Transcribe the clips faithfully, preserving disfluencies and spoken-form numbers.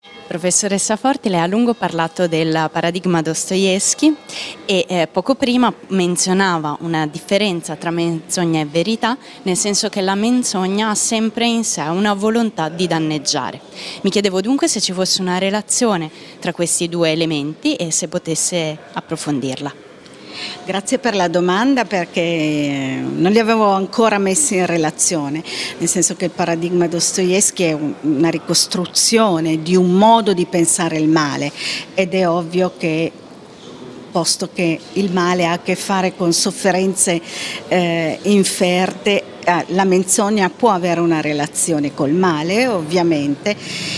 Professoressa Forti, lei ha a lungo parlato del paradigma Dostoevskij e eh, poco prima menzionava una differenza tra menzogna e verità, nel senso che la menzogna ha sempre in sé una volontà di danneggiare. Mi chiedevo dunque se ci fosse una relazione tra questi due elementi e se potesse approfondirla. Grazie per la domanda, perché non li avevo ancora messi in relazione, nel senso che il paradigma Dostoevskij è una ricostruzione di un modo di pensare il male, ed è ovvio che, posto che il male ha a che fare con sofferenze eh, inferte, eh, la menzogna può avere una relazione col male, ovviamente,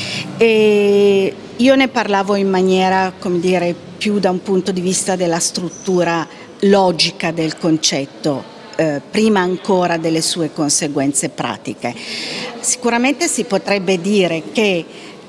e io ne parlavo in maniera, come dire, più da un punto di vista della struttura logica del concetto, eh, prima ancora delle sue conseguenze pratiche. Sicuramente si potrebbe dire che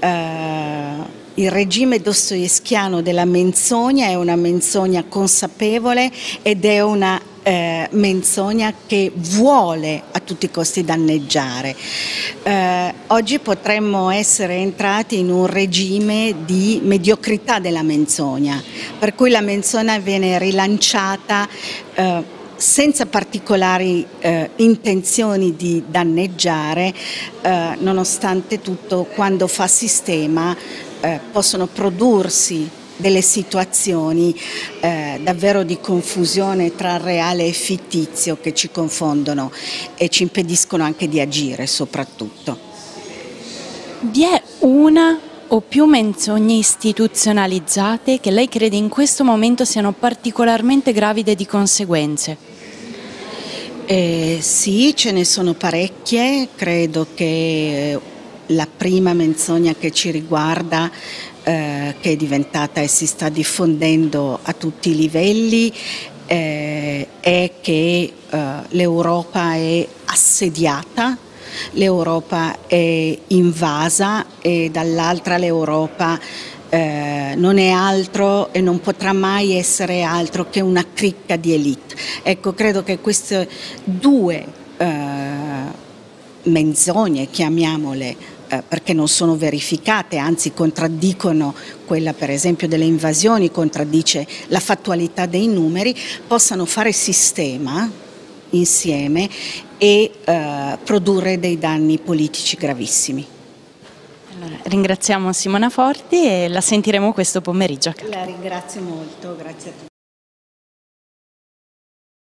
eh, il regime dostoevskiano della menzogna è una menzogna consapevole ed è una eh, menzogna che vuole a tutti i costi danneggiare. Eh, oggi potremmo essere entrati in un regime di mediocrità della menzogna, per cui la menzogna viene rilanciata eh, senza particolari eh, intenzioni di danneggiare, eh, nonostante tutto, quando fa sistema eh, possono prodursi delle situazioni eh, davvero di confusione tra reale e fittizio, che ci confondono e ci impediscono anche di agire, soprattutto. Vi è una o più menzogne istituzionalizzate che lei crede in questo momento siano particolarmente gravide di conseguenze? Eh, sì, ce ne sono parecchie. Credo che la prima menzogna che ci riguarda, eh, che è diventata e si sta diffondendo a tutti i livelli, eh, è che eh, l'Europa è assediata, l'Europa è invasa e dall'altra l'Europa eh, non è altro e non potrà mai essere altro che una cricca di elite. Ecco, credo che queste due eh, menzogne, chiamiamole, eh, perché non sono verificate, anzi contraddicono quella per esempio delle invasioni, contraddice la fattualità dei numeri, possano fare sistema insieme e eh, produrre dei danni politici gravissimi. Allora, ringraziamo Simona Forti e la sentiremo questo pomeriggio. La ringrazio molto, grazie a tutti.